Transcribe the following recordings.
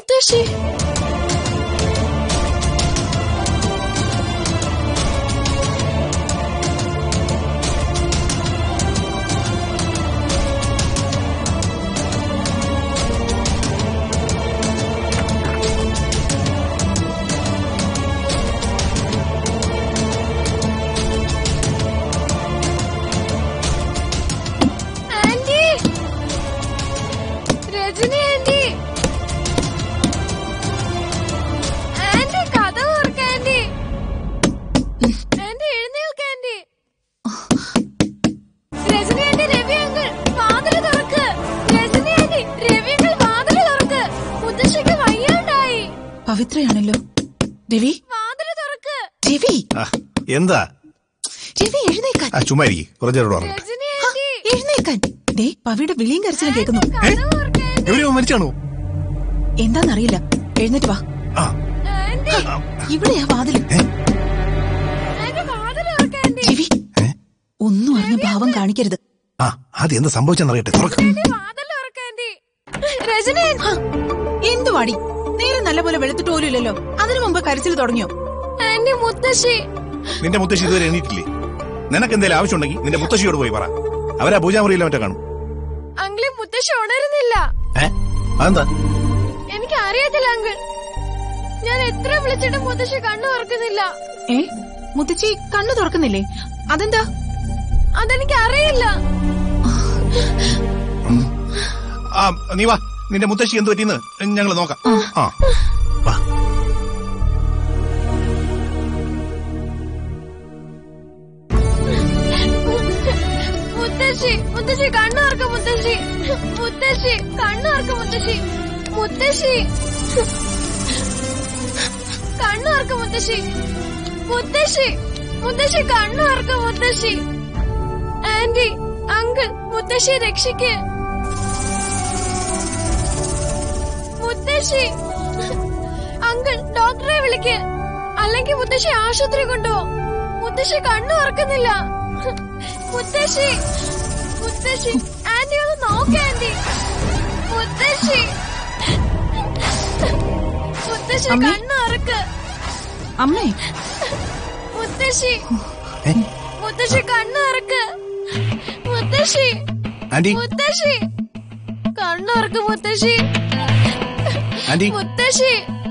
മുത്തശ്ശി. പവിത്രയാണല്ലോ. രവി, രവി, എന്താ? രവി എഴുന്നേക്കാൻ. എഴുന്നേക്കാൻ. ദേ പവിയുടെ വിളിയും കരച്ചിലും കേൾക്കുന്നു. മരിച്ചാണോ? എന്താന്നറിയില്ല. എഴുന്നേറ്റ് വാ. ഇവിടെയാ വാതില്. രവി, ഒന്നും അറിഞ്ഞ ഭാവം കാണിക്കരുത്. എന്താ സംഭവിച്ചെന്നറിയട്ടെ. എന്തുവാടി? നേരെ നല്ലപോലെ വെളുത്തിട്ട് പോലും ഇല്ലല്ലോ. അതിനു മുമ്പ് കരച്ചിൽ തുടങ്ങിയോ? മുത്തശ്ശി. നിന്റെ മുത്തശ്ശി ഇതുവരെ എണീറ്റില്ലേ? നിനക്ക് എന്തെങ്കിലും ആവശ്യമുണ്ടെങ്കിൽ നിന്റെ മുത്തശ്ശിയോട് പോയി പറ. അവരാ പൂജാമുറിയില്ല മറ്റേ കാണും. അങ്കിൾ, മുത്തശ്ശി ഉണരുന്നില്ല. അതെന്താ? എനിക്ക് അറിയത്തില്ല അങ്കിൾ. ഞാൻ എത്ര വിളിച്ചിട്ടും മുത്തശ്ശി കണ്ണു തുറക്കുന്നില്ല. മുത്തശ്ശി കണ്ണു തുറക്കുന്നില്ലേ? അതെന്താ? അതെനിക്ക് അറിയില്ല. നീ വാ, നിന്റെ മുത്തശ്ശി എന്ത് പറ്റിയെന്ന് ഞങ്ങൾ നോക്കാം. മുത്തശ്ശി, മുത്തശ്ശി കണ്ണു തുറക്കും. മുത്തശ്ശി, മുത്തശ്ശി കണ്ണു തുറക്കും. മുത്തശ്ശി, മുത്തശ്ശി കണ്ണു തുറക്കും. മുത്തശ്ശി, മുത്തശ്ശി, മുത്തശ്ശി കണ്ണു തുറക്കും. മുത്തശ്ശി. ആന്റി, അങ്കിൾ, മുത്തശ്ശിയെ രക്ഷിക്ക്. മുത്തശ്ശി, അങ്കിൾ ഡോക്ടറെ വിളിക്ക്. അല്ലെങ്കിൽ മുത്തശ്ശി ആശുപത്രി കൊണ്ടുപോ. മുത്തശ്ശി കണ്ണു തുറക്കുന്നില്ല. മുത്തശ്ശി, മുത്തശ്ശി, ആന്റി ഒന്ന് നോക്ക്. ആന്റി, മുത്തശ്ശി, മുത്തശ്ശി കണ്ണു തുറക്ക്. അമ്മേ, മുത്തശ്ശി, മുത്തശ്ശി കണ്ണു തുറക്ക്. മുത്തശ്ശി, മുത്തശ്ശി കണ്ണു തുറക്ക്. മുത്തശ്ശി, മുത്തശ്ശി,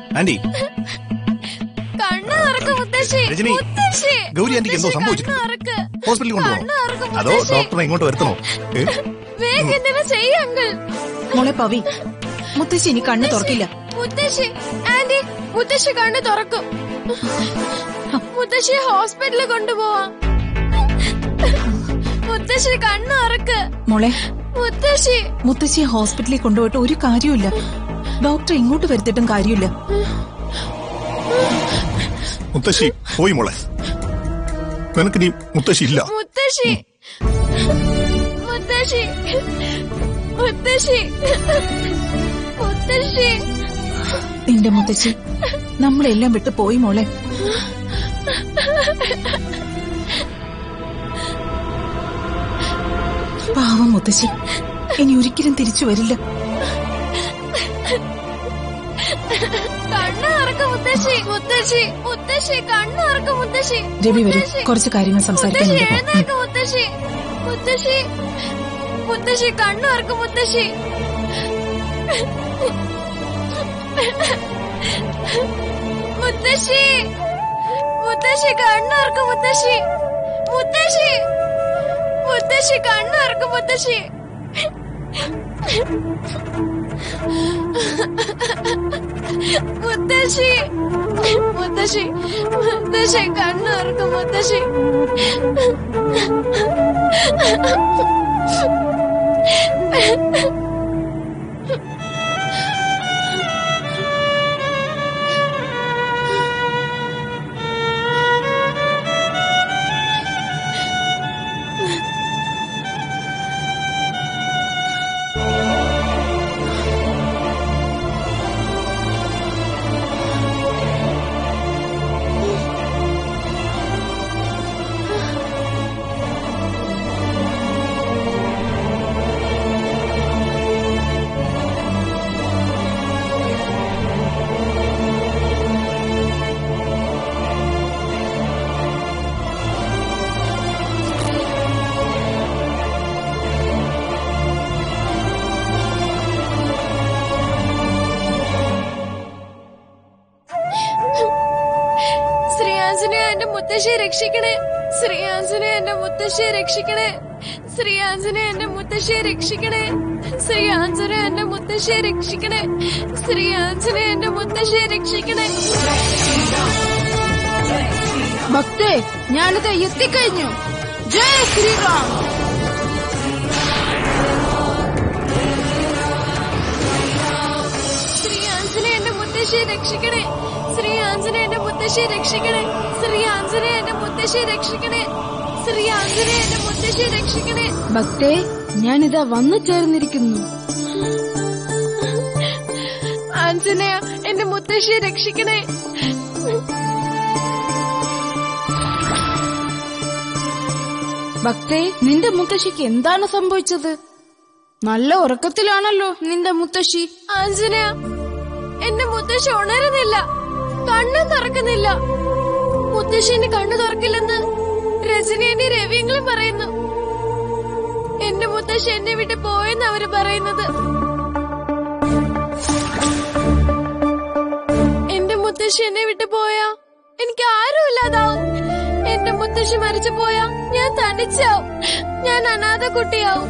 കണ്ണു തുറക്ക്. മുത്തശ്ശി, മുത്തശ്ശി, ഗൗരി ആന്റിക്ക് എന്തോ സംഭവിച്ചിട്ടുണ്ട്. ഹോസ്പിറ്റലിൽ കൊണ്ടുപോകണോ അതോ ഡോക്ടറെ ഇങ്ങോട്ട് വരുത്തണോ? വേഗം എന്തെങ്കിലും ചെയ്യ അങ്കിൾ. മോളെ പവി, മുത്തശ്ശി ഇനി കണ്ണു തുറക്കില്ല. മുത്തശ്ശി, ആന്റി, മുത്തശ്ശി കണ്ണു തുറക്കും. മുത്തശ്ശിയെ ഹോസ്പിറ്റലിൽ കൊണ്ടുപോവാം. മുത്തശ്ശി കണ്ണു തുറക്ക്. മോളെ, മുത്തശ്ശി, മുത്തശ്ശിയെ ഹോസ്പിറ്റലിൽ കൊണ്ടുപോയിട്ട് ഒരു കാര്യമില്ല. ഡോക്ടറെ ഇങ്ങോട്ട് വരുത്തിട്ടും കാര്യമില്ല. മുത്തശ്ശി പോയി മോളെ. നിനക്ക് നീ മുത്തശ്ശി ഇല്ല. മുത്തശ്ശി, മുത്തശ്ശി, മുത്തശ്ശി, മുത്തശ്ശി. നിന്റെ മുത്തശ്ശി നമ്മളെല്ലാം വിട്ടു പോയി മോളെ. പാവം മുത്തശ്ശി ഇനി ഒരിക്കലും തിരിച്ചു വരില്ല. മുത്തശ്ശി, മുത്തശ്ശി, മുത്തശ്ശി കണ്ണു തുറക്കും. മുത്തശ്ശി, രവി വരും, കുറച്ച് കാര്യങ്ങൾ സംസാരിക്കാനുണ്ട്. മുത്തശ്ശി, മുത്തശ്ശി, മുത്തശ്ശി കണ്ണു തുറക്കും. മുത്തശ്ശി, മുത്തശ്ശി, മുത്തശ്ശി കണ്ണു തുറക്കും. മുത്തശ്ശി, മുത്തശ്ശി, മുത്തശ്ശി കണ്ണു തുറക്കും. മുത്തശ്ശി, മുത്തശ്ശി, മുത്തശ്ശി, മുത്തശ്ശി കണ്ണു തുറക്കും. മുത്തശ്ശി, മുത്തശ്ശിയെ രക്ഷിക്കണേ. ശ്രീ ആഞ്ജനേയ എന്റെ മുത്തശ്ശിയെ രക്ഷിക്കണേ. ശ്രീ ആഞ്ജനേയ എന്റെ മുത്തശ്ശിയെ രക്ഷിക്കണേ. ശ്രീ ആഞ്ജനേയ എന്റെ മുത്തശ്ശിയെ രക്ഷിക്കണേ. ശ്രീ ആഞ്ജനേയ എന്റെ മുത്തശ്ശിയെ രക്ഷിക്കണേ. ഭക്തേ, ഞാനിത് എത്തിക്കഴിഞ്ഞു. ജയ് ശ്രീറാം. ശ്രീ ആഞ്ജനേയ എന്റെ മുത്തശ്ശിയെ രക്ഷിക്കണേ. ശ്രീ ആഞ്ജനേയ എന്റെ മുത്തശ്ശിയെ രക്ഷിക്കണേ. ശ്രീ ആഞ്ജനേയ എന്റെ മുത്തശ്ശിയെ രക്ഷിക്കണേ. ശ്രീ ആഞ്ജനേയ എന്റെ മുത്തശ്ശിയെ രക്ഷിക്കണേ. ഭക്തേ, ഞാനിതാ വന്നു ചേർന്നിരിക്കുന്നു. ആഞ്ജനേയ എന്റെ മുത്തശ്ശിയെ രക്ഷിക്കണേ. ഭക്തേ, നിന്റെ മുത്തശ്ശിക്ക് എന്താണ് സംഭവിച്ചത്? നല്ല ഉറക്കത്തിലാണല്ലോ നിന്റെ മുത്തശ്ശി. ആഞ്ജനേയ, എന്റെ മുത്തശ്ശി ഉണരുന്നില്ല, കണ്ണും തുറക്കുന്നില്ല. മുത്തശ്ശിന്റെ കണ്ണു തുറക്കില്ലെന്ന് രജനിയുടെ രവിയെങ്കിലും പറയുന്നു. എന്റെ മുത്തശ്ശി എന്നെ വിട്ട് പോയെന്ന് അവര് പറയുന്നത്. എന്റെ മുത്തശ്ശി എന്നെ വിട്ട് പോയാ എനിക്ക് ആരും ഇല്ലാതാവും. എന്റെ മുത്തശ്ശി മരിച്ചു പോയാ ഞാൻ തനിച്ചാവും. ഞാൻ അനാഥ കുട്ടിയാവും.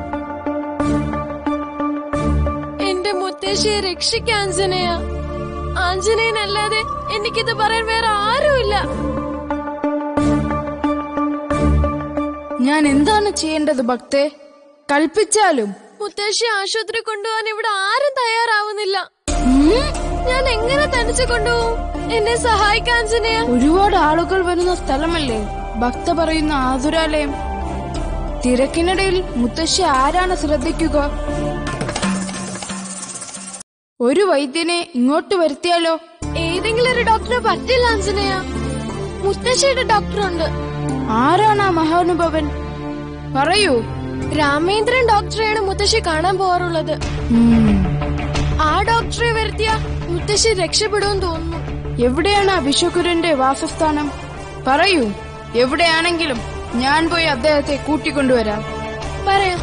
എന്റെ മുത്തശ്ശിയെ രക്ഷിക്കാൻ ആഞ്ജനേയ. ആഞ്ജനേയനല്ലാതെ എനിക്കിത് പറയാൻ വേറെ ആരുമില്ല. ഞാൻ എന്താണ് ചെയ്യേണ്ടത് ഭക്തേ? കൽപ്പിച്ചാലും. മുത്തശ്ശി ആശുപത്രി കൊണ്ടുപോകാൻ ഇവിടെ ആരും തയ്യാറാവുന്നില്ല. ഞാൻ എങ്ങനെ തനിച്ചു കൊണ്ടുപോകും? എന്നെ സഹായിക്കാൻ ആഞ്ജനേയ. ഒരുപാട് ആളുകൾ വരുന്ന സ്ഥലമല്ലേ ഭക്ത പറയുന്ന ആതുരാലയം. തിരക്കിനിടയിൽ മുത്തശ്ശി ആരാണ് ശ്രദ്ധിക്കുക? ഒരു വൈദ്യനെ ഇങ്ങോട്ട് വരുത്തിയാലോ? ഏതെങ്കിലും ഒരു ഡോക്ടറെ പറ്റില്ല ആഞ്ജനേയ. മുത്തശ്ശിയുടെ ഡോക്ടറുണ്ട്. ആരാണ് ആ മഹാനുഭവൻ? പറയൂ. രാമേന്ദ്രൻ ഡോക്ടറെയാണ് മുത്തശ്ശി കാണാൻ പോവാറുള്ളത്. ആ ഡോക്ടറെ വരുത്തിയ മുത്തശ്ശി രക്ഷപ്പെടുമെന്ന് തോന്നുന്നു. എവിടെയാണ് ആ വിശ്വകുരന്റെ വാസസ്ഥാനം? പറയൂ. എവിടെയാണെങ്കിലും ഞാൻ പോയി അദ്ദേഹത്തെ കൂട്ടിക്കൊണ്ടുവരാം. പറയാം.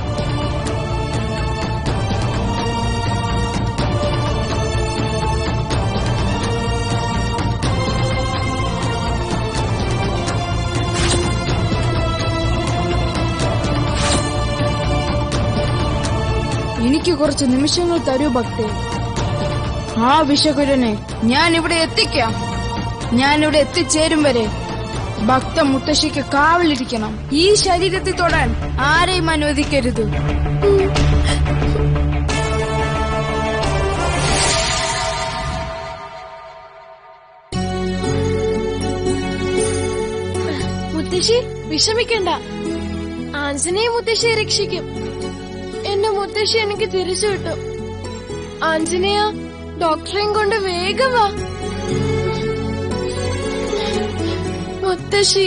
എനിക്ക് കുറച്ച് നിമിഷങ്ങൾ തരൂ ഭക്തേ. ആ വിശ്വകുരനെ ഞാൻ ഇവിടെ എത്തിക്കാം. ഞാനിവിടെ എത്തിച്ചേരും വരെ ഭക്ത മുത്തശ്ശിക്ക് കാവലിരിക്കണം. ഈ ശരീരത്തിൽ തൊടാൻ ആരെയും അനുവദിക്കരുത്. മുത്തശ്ശി വിഷമിക്കണ്ട. ആഞ്ജനേയ മുത്തശ്ശിയെ രക്ഷിക്കും. എന്റെ മുത്തശ്ശി എനിക്ക് തിരിച്ചു കിട്ടും. ആഞ്ജനേയ, ഡോക്ടറെയും കൊണ്ട് വേഗം വാ. മുത്തശ്ശി.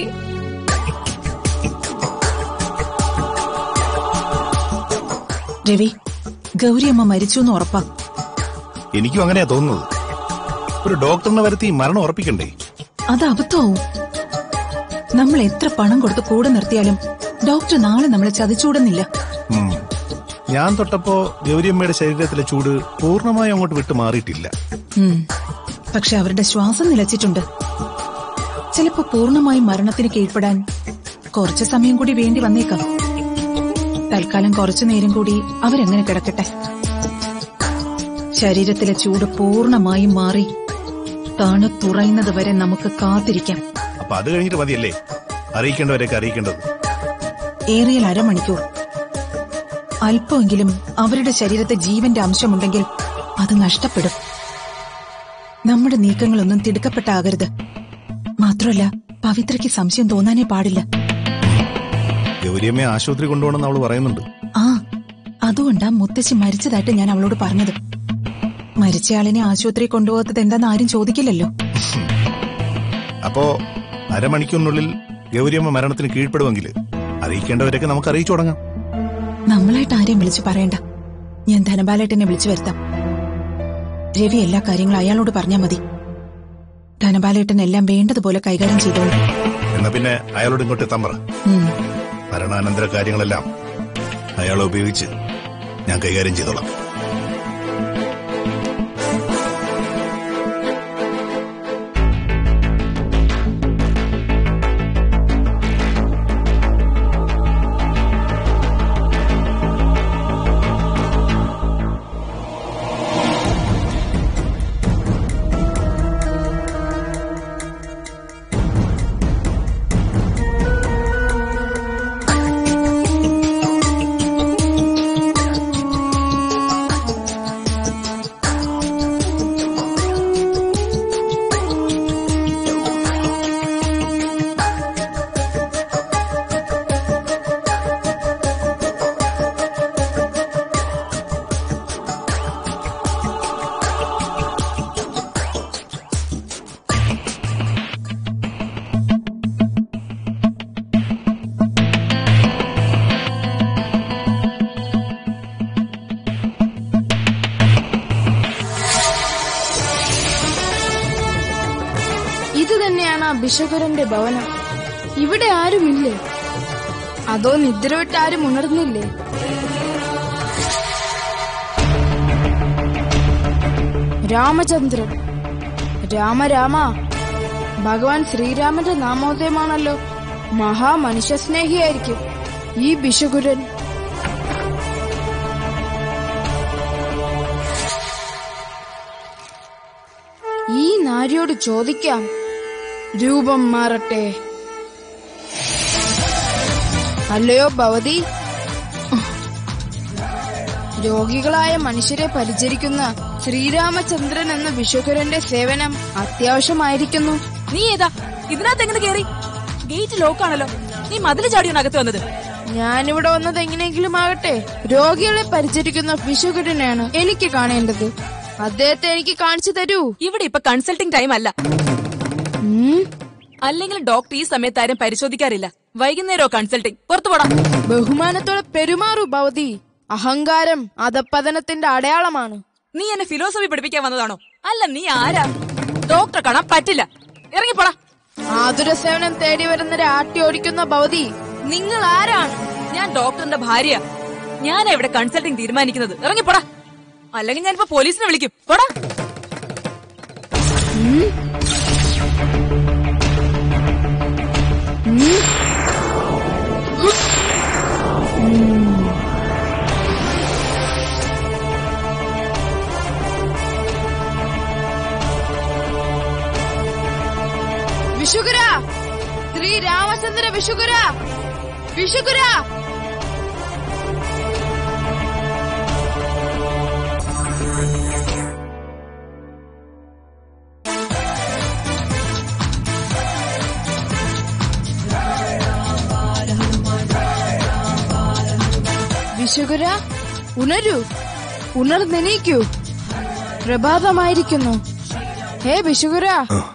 രവി, ഗൗരിയമ്മ മരിച്ചു എന്ന് ഉറപ്പാ. എനിക്കും അങ്ങനെയാ തോന്നുന്നത്. ഒരു ഡോക്ടറിനെ വരുത്തി മരണം ഉറപ്പിക്കണ്ടേ? അത് അബദ്ധമാവും. നമ്മൾ എത്ര പണം കൊടുത്ത് കൂടെ നിർത്തിയാലും ഡോക്ടർ നാളെ നമ്മളെ ചതിച്ചൂടുന്നില്ല. ഞാൻ തൊട്ടപ്പോ ഗൗരിയമ്മയുടെ ശരീരത്തിലെ ചൂട് പൂർണ്ണമായും അങ്ങോട്ട് വിട്ടു മാറിയിട്ടില്ല. പക്ഷെ അവരുടെ ശ്വാസം നിലച്ചിട്ടുണ്ട്. ചിലപ്പോ പൂർണ്ണമായും മരണത്തിന് കീഴ്പ്പെടാൻ കുറച്ചു സമയം കൂടി വേണ്ടി വന്നേക്കാം. തൽക്കാലം കുറച്ചു നേരം കൂടി അവരെങ്ങനെ കിടക്കട്ടെ. ശരീരത്തിലെ ചൂട് പൂർണ്ണമായും മാറി തണുത്തുറയുന്നത് വരെ നമുക്ക് കാത്തിരിക്കാം. അപ്പൊ അത് കഴിഞ്ഞിട്ട് മതിയല്ലേ അറിയിക്കേണ്ടവരെയൊക്കെ അറിയിക്കേണ്ടത്? ഏറിയാൽ അരമണിക്കൂർ. അല്പമെങ്കിലും അവരുടെ ശരീരത്തെ ജീവന്റെ അംശമുണ്ടെങ്കിൽ അത് നഷ്ടപ്പെടും. നമ്മുടെ നീക്കങ്ങളൊന്നും തിടുക്കപ്പെട്ടാകരുത്. മാത്രമല്ല, പവിത്രയ്ക്ക് സംശയം തോന്നാനേ പാടില്ല. ഗൗരിയമ്മയെ ആശുപത്രി കൊണ്ടുപോകണമെന്ന് അവള് പറയുന്നുണ്ട്. അതുകൊണ്ടാ മുത്തശ്ശി മരിച്ചതായിട്ട് ഞാൻ അവളോട് പറഞ്ഞത്. മരിച്ചയാളിനെ ആശുപത്രി കൊണ്ടുപോകാത്തത് എന്താന്ന് ആരും ചോദിക്കില്ലല്ലോ. അപ്പോ അരമണിക്കൂറിനുള്ളിൽ ഗൗരിയമ്മ മരണത്തിന് കീഴ്പ്പെടുമെങ്കിൽ അറിയിക്കേണ്ടവരൊക്കെ നമുക്ക് അറിയിച്ചു തുടങ്ങാം. നമ്മളായിട്ട് ആരെയും വിളിച്ചു പറയണ്ട. ഞാൻ ധനപാലേട്ടനെ വിളിച്ചു വരുത്താം. രവി എല്ലാ കാര്യങ്ങളും അയാളോട് പറഞ്ഞാൽ മതി. ധനപാലേട്ടൻ എല്ലാം വേണ്ടതുപോലെ കൈകാര്യം ചെയ്തോളൂ. എന്നാ പിന്നെ അയാളോട് ഇങ്ങോട്ട് എത്താൻ പറ. മരണാനന്തര കാര്യങ്ങളെല്ലാം അയാളെ ഉപയോഗിച്ച് ഞാൻ കൈകാര്യം ചെയ്തോളാം. ബിഷകുരന്റെ ഭവനം. ഇവിടെ ആരുമില്ലേ? അതോ നിദ്ര വിട്ട് ആരും ഉണർന്നില്ലേ? രാമചന്ദ്രൻ, രാമ ഭഗവാൻ ശ്രീരാമന്റെ നാമോദയമാണല്ലോ. മഹാമനുഷ്യസ്നേഹിയായിരിക്കും ഈ ബിഷകുരൻ. ഈ നാരിയോട് ചോദിക്കാം, രൂപം മാറട്ടെ. അല്ലയോ ഭവതി, രോഗികളായ മനുഷ്യരെ പരിചരിക്കുന്ന ശ്രീരാമചന്ദ്രൻ എന്ന ബിഷകുരന്റെ സേവനം അത്യാവശ്യമായിരിക്കുന്നു. നീ ഏതാ? ഇതിനകത്ത് എങ്ങനെ കേറി? ഗേറ്റ് ലോക്കാണല്ലോ. നീ മതില് ചാടിയാണ് അകത്ത് വന്നത്. ഞാനിവിടെ വന്നത് എങ്ങനെയെങ്കിലും ആകട്ടെ. രോഗികളെ പരിചരിക്കുന്ന ബിഷകുരനെയാണ് എനിക്ക് കാണേണ്ടത്. അദ്ദേഹത്തെ എനിക്ക് കാണിച്ചു തരൂ. ഇവിടെ ഇപ്പൊ കൺസൾട്ടിംഗ് ടൈം അല്ല. അല്ലെങ്കിൽ ഡോക്ടർ ഈ സമയത്ത് ആരും പരിശോധിക്കാറില്ല. വൈകുന്നേരോ കൺസൾട്ടിംഗ്. പുറത്തു പോടാ. ബഹുമാനത്തോടെ പെരുമാറൂ ഭവതി. അഹങ്കാരം അധപ്പതനത്തിന്റെ അടയാളമാണ്. നീ എന്നെ ഫിലോസഫി പഠിപ്പിക്കാൻ വന്നതാണോ? അല്ല, നീ ആരാ? ഡോക്ടറെ കാണാൻ പറ്റില്ല. ഇറങ്ങിപ്പോടാ. ആതുര സേവനം തേടി വരുന്നവരെ ആട്ടി ഓടിക്കുന്ന ഭവതി, നിങ്ങൾ ആരാണ്? ഞാൻ ഡോക്ടറിന്റെ ഭാര്യ. ഞാനാ ഇവിടെ കൺസൾട്ടിംഗ് തീരുമാനിക്കുന്നത്. ഇറങ്ങിപ്പോടാ, അല്ലെങ്കിൽ ഞാനിപ്പോ പോലീസിനെ വിളിക്കും. പോടാ. വിഷുകുര, ശ്രീരാമചന്ദ്ര വിഷുകുര, വിഷുകുര. വിഷുകുര, ഉണരൂ, ഉണർന്നെണീക്കൂ. പ്രഭാതമായിരിക്കുന്നു. ഹേ വിഷുകുര.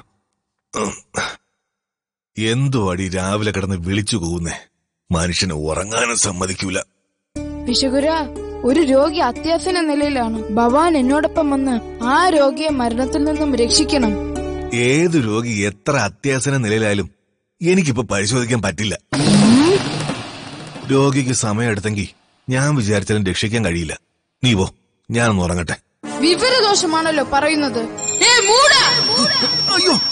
എന്തുവാടി രാവിലെ കിടന്ന് വിളിച്ചു കൂന്നേ? മനുഷ്യന് ഉറങ്ങാനും സമ്മതിക്കൂല. വിഷുകുര, ഒരു രോഗി അത്യാസന നിലയിലാണ്. ഭഗവാൻ എന്നോടൊപ്പം വന്ന് ആ രോഗിയെ മരണത്തിൽ നിന്നും രക്ഷിക്കണം. ഏതു രോഗി എത്ര അത്യാസന നിലയിലായാലും എനിക്കിപ്പോ പരിശോധിക്കാൻ പറ്റില്ല. രോഗിക്ക് സമയം എടുത്തെങ്കിൽ ഞാൻ വിചാരിച്ചാലും രക്ഷിക്കാൻ കഴിയില്ല. നീ പോ, ഞാനൊന്ന് ഉറങ്ങട്ടെ. വിവരദോഷമാണല്ലോ പറയുന്നത്. അയ്യോ,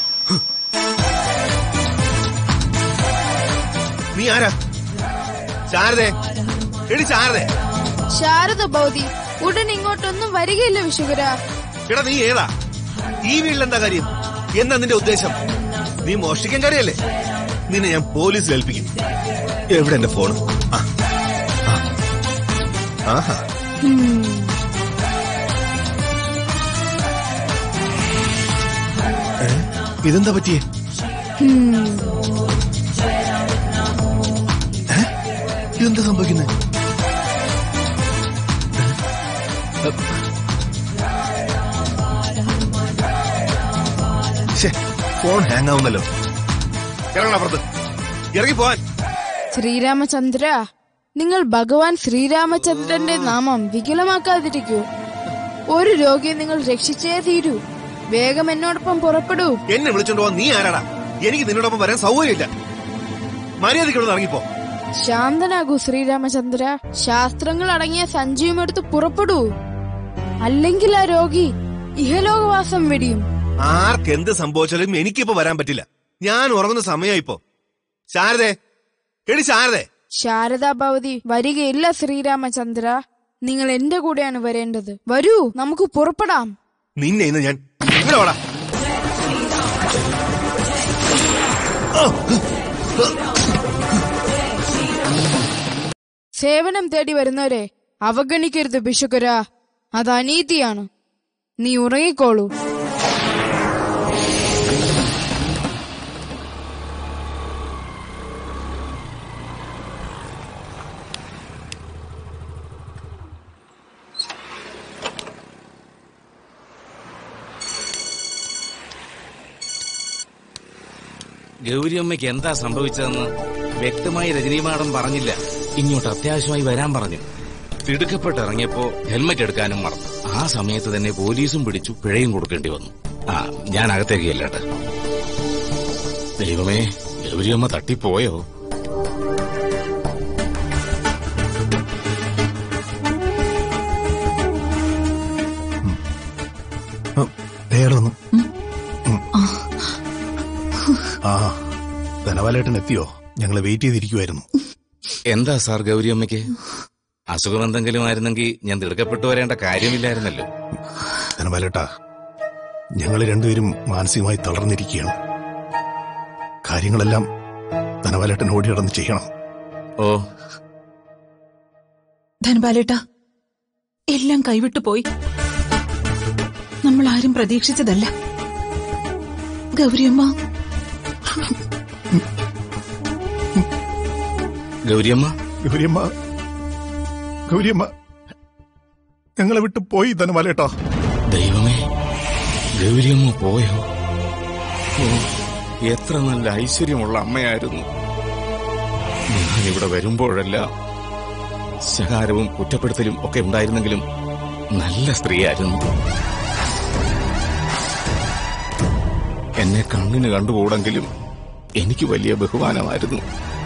നീ ആരാ? ശാരദേ, എടി ശാരദേ. ശാരദ ഭൗതി, ഉടൻ ഇങ്ങോട്ടൊന്നും വരികയില്ല വിഷുകുര. എടാ നീ ഏതാ? ഈ വീട്ടിലെന്താ കാര്യം? എന്താ നിന്റെ ഉദ്ദേശം? നീ മോഷ്ടിക്കാൻ കാര്യല്ലേ? നിന്നെ ഞാൻ പോലീസിൽ ഏൽപ്പിക്കും. എവിടെ എന്റെ ഫോൺ? ആഹാ, ഇതെന്താ പറ്റിയേ? ഇതെന്താ സംഭവിക്കുന്നത്? ഫോൺ ഹാങ് ആവുന്നല്ലോ. ഇറങ്ങണപ്പുറത്ത്, ഇറങ്ങിപ്പോവാൻ. ശ്രീരാമചന്ദ്ര, നിങ്ങൾ ഭഗവാൻ ശ്രീരാമചന്ദ്രന്റെ നാമം വികലമാക്കാതിരിക്കൂ. ഒരു രോഗിയെ നിങ്ങൾ രക്ഷിച്ചേ തീരൂ. വേഗം എന്നോടൊപ്പം പുറപ്പെടൂ. എന്നെ വിളിച്ചോണ്ട് പോവാൻ നീ ആരാടാ? എനിക്ക് നിന്നോടൊപ്പം വരാൻ സൗകര്യമില്ല. മര്യാദയ്ക്കുള്ളത് ഇറങ്ങിപ്പോ. ശാന്തനാകൂ ശ്രീരാമചന്ദ്ര. ശാസ്ത്രങ്ങൾ അടങ്ങിയ സഞ്ചിയുമെടുത്ത് പുറപ്പെടൂ. അല്ലെങ്കിൽ ആ രോഗി ഇഹലോകവാസം വെടിയും. ആർക്കെന്ത് സംഭവിച്ചാലും എനിക്കിപ്പോ വരാൻ പറ്റില്ല. ഞാൻ ഉറങ്ങുന്ന സമയമായിപ്പോ. ശാരദേ, എടി ശാരദേ. ശാരദാ ഭവതി വരികയില്ല ശ്രീരാമചന്ദ്ര. നിങ്ങൾ എന്റെ കൂടെയാണ് വരേണ്ടത്. വരൂ, നമുക്ക് പുറപ്പെടാം. നിന്നെ ഇന്ന് ഞാൻ ഇവിടെ വാടാ. സേവനം തേടി വരുന്നവരെ അവഗണിക്കരുത് ബിഷുകുര. അത് അനീതിയാണ്. നീ ഉറങ്ങിക്കോളൂ. ഗൗരിയമ്മയ്ക്ക് എന്താ സംഭവിച്ചതെന്ന് വ്യക്തമായി രജനി മാഡം പറഞ്ഞില്ല. ഇങ്ങോട്ട് അത്യാവശ്യമായി വരാൻ പറഞ്ഞു. തിടുക്കപ്പെട്ട് ഇറങ്ങിയപ്പോ ഹെൽമറ്റ് എടുക്കാനും മറന്നു. ആ സമയത്ത് തന്നെ പോലീസും പിടിച്ചു, പിഴയും കൊടുക്കേണ്ടി വന്നു. ഞാൻ അകത്തേക്ക് ചെല്ലട്ടെ. ദൈവമേ, ഗൗരിയമ്മ തട്ടിപ്പോയോ? ആ, ധനപാലേട്ടൻ എത്തിയോ? ഞങ്ങള് വെയിറ്റ് ചെയ്തിരിക്കുവായിരുന്നു. എന്താ സാർ ഗൗരിയമ്മയ്ക്ക്? അസുഖം എന്തെങ്കിലും ആയിരുന്നെങ്കിൽ ഞാൻ തിടുക്കപ്പെട്ടു വരേണ്ട കാര്യമില്ലായിരുന്നല്ലോ. ധനപാലേട്ടാ, ഞങ്ങൾ രണ്ടുപേരും മാനസികമായി തളർന്നിരിക്കുകയാണ്. കാര്യങ്ങളെല്ലാം ധനപാലേട്ടൻ ഓടി നടന്ന് ചെയ്യണം. ഓ, ധനപാലേട്ടാ, എല്ലാം കൈവിട്ടു പോയി. നമ്മൾ ആരും പ്രതീക്ഷിച്ചതല്ല. ഗൗരിയമ്മ ഗൗരിയമ്മ ഗൗരിയമ്മ ഗൗരിയമ്മ ഞങ്ങളെ വിട്ടു പോയി ധനപാലേട്ടാ. ദൈവമേ, ഗൗരിയമ്മ പോയോ? ഓ, എത്ര നല്ല ഐശ്വര്യമുള്ള അമ്മയായിരുന്നു. ഞാനിവിടെ വരുമ്പോഴെല്ലാം ശകാരവും കുറ്റപ്പെടുത്തലും ഒക്കെ ഉണ്ടായിരുന്നെങ്കിലും നല്ല സ്ത്രീയായിരുന്നു. എന്നെ കണ്ണിന് കണ്ടുകൂടെങ്കിലും എനിക്ക് വലിയ ബഹുമാനമായിരുന്നു.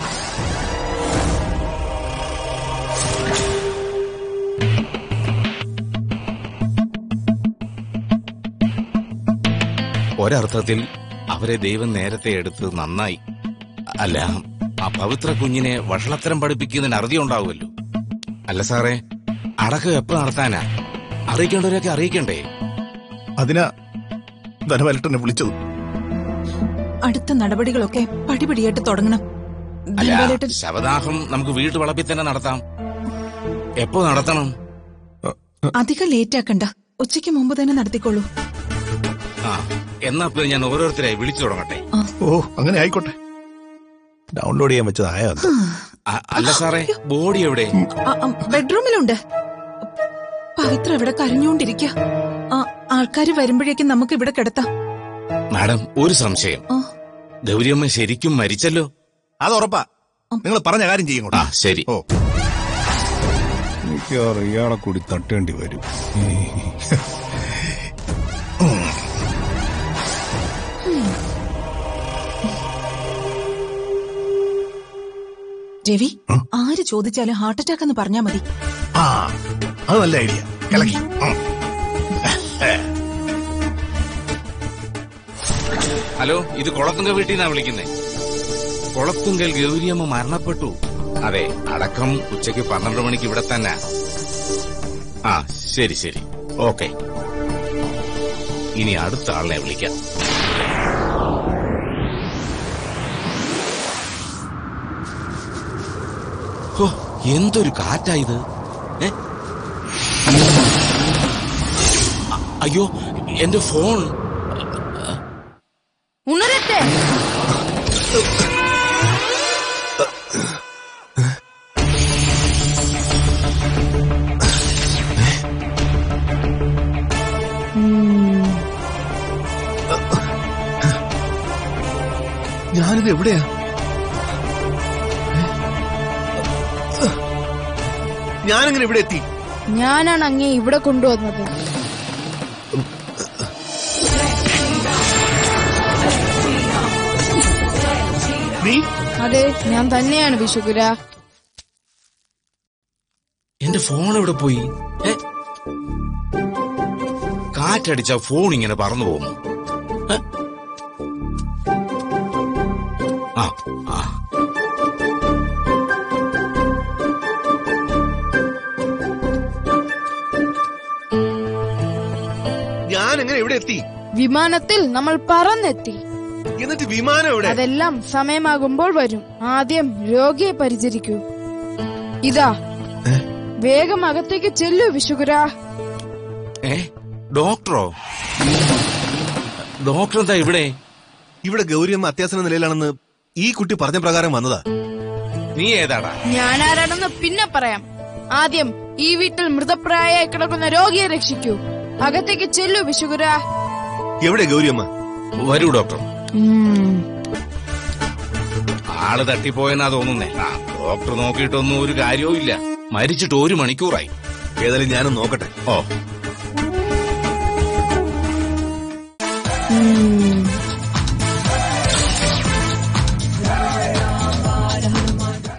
ഒരർത്ഥത്തിൽ അവരെ ദൈവം നേരത്തെ എടുത്ത് നന്നായി. അല്ല, ആ പവിത്ര കുഞ്ഞിനെ വഷളത്തരം പഠിപ്പിക്കുന്നതിന് അറുതി ഉണ്ടാവുമല്ലോ. അല്ല സാറേ, അടക്കം എപ്പോ നടത്താനാ? അറിയിക്കേണ്ടവരൊക്കെ അറിയിക്കണ്ടേ? അതിനാ ധനപാലേട്ടനെ വിളിച്ചത്. അടുത്ത നടപടികളൊക്കെ പടിപടിയായിട്ട് തുടങ്ങണം. അല്ല, ശവദാഹം നമുക്ക് വീട്ടു വളപ്പിൽ തന്നെ നടത്താം. എപ്പോ നടത്തണം? അധികം ലേറ്റ് ആക്കണ്ട, ഉച്ചയ്ക്ക് മുമ്പ് തന്നെ നടത്തിക്കോളൂ. ആ, എന്നാ ഞാൻ ഓരോരുത്തരായി വിളിച്ചു തുടങ്ങട്ടെ. ഓ, അങ്ങനെ ആയിക്കോട്ടെ. ഡൗൺലോഡ് ചെയ്യാൻ വെച്ചതായോ? അല്ല സാറേ, ബോഡി എവിടെ? ബെഡ്റൂമിലുണ്ട്. പവിത്ര ഇവിടെ കരഞ്ഞുകൊണ്ടിരിക്കുക. ആൾക്കാര് വരുമ്പോഴേക്കും നമുക്ക് ഇവിടെ കിടത്താം. മാഡം, ഒരു സംശയം. ഗൗരിയമ്മ ശരിക്കും മരിച്ചല്ലോ? അത് ഉറപ്പാ. നിങ്ങൾ പറഞ്ഞ കാര്യം ചെയ്യും. ശരി. ഓ, മിക്കവാറും ഇയാളെ കൂടി തട്ടേണ്ടി വരും. രവി, ആര് ചോദിച്ചാലും ഹാർട്ട് അറ്റാക്ക് എന്ന് പറഞ്ഞാ മതി. ആ, അത് നല്ല ഐഡിയ. ഇളക്കി. ഹലോ, ഇത് കൊളത്തുങ്കൽ വീട്ടിൽ നിന്നാ വിളിക്കുന്നേ. കൊളത്തുങ്കൽ ഗൗരിയമ്മ മരണപ്പെട്ടു. അതെ, അടക്കം ഉച്ചയ്ക്ക് 12 മണിക്ക് ഇവിടെ തന്നെ. ആ, ശരി ശരി, ഓക്കെ. ഇനി അടുത്ത ആളിനെ വിളിക്കാം. ഓ, എന്തൊരു കാറ്റായത്! അയ്യോ, എന്റെ ഫോൺ. ഉണരട്ടെ. ഞാനിത് എവിടെയാ? ഞാനെങ്ങനെ ഇവിടെ എത്തി? ഞാനാണ് അങ്ങേ ഇവിടെ കൊണ്ടുവന്നത്. നീ? അതെ, ഞാൻ തന്നെയാണ് വിശുകുര. എന്റെ ഫോൺ എവിടെ പോയി? കാറ്റടിച്ച ഫോൺ ഇങ്ങനെ പറന്നു പോകുന്നു. ആ ആ, ഞാനെങ്ങനെ ഇവിടെ എത്തി? വിമാനത്തിൽ നമ്മൾ പറന്നെത്തി. എന്നിട്ട് വിമാനം എവിടെ? അതെല്ലാം സമയമാകുമ്പോൾ വരും. ആദ്യം രോഗിയെ പരിചരിക്കൂ. ഇതാ, വേഗം അകത്തേക്ക് ചെല്ലൂ വിശുകുര. ഡോക്ടറോ? ഡോക്ടർ എന്താ ഇവിടെ? ഇവിടെ ഗൗരിയമ്മ അത്യാസന്ന നിലയിലാണെന്ന് ഈ കുട്ടി പറഞ്ഞ പ്രകാരം വന്നതാ. നീ ഏതാടാ? ഞാനാരാണെന്ന് പിന്നെ പറയാം. ആദ്യം ഈ വീട്ടിൽ മൃതപ്രായമായി കിടക്കുന്ന രോഗിയെ രക്ഷിക്കൂ. അകത്തേക്ക് ചെല്ലൂ വിശുകുര. എവിടെ ഗൗരിയമ്മ? വരൂ ഡോക്ടർ. ആള് തട്ടിപ്പോയെന്നാ തോന്നുന്നേ. ഡോക്ടർ നോക്കിയിട്ടൊന്നും ഒരു കാര്യവും ഇല്ല. മരിച്ചിട്ട് 1 മണിക്കൂറായി. ഏതായാലും ഞാനും നോക്കട്ടെ. ഓ,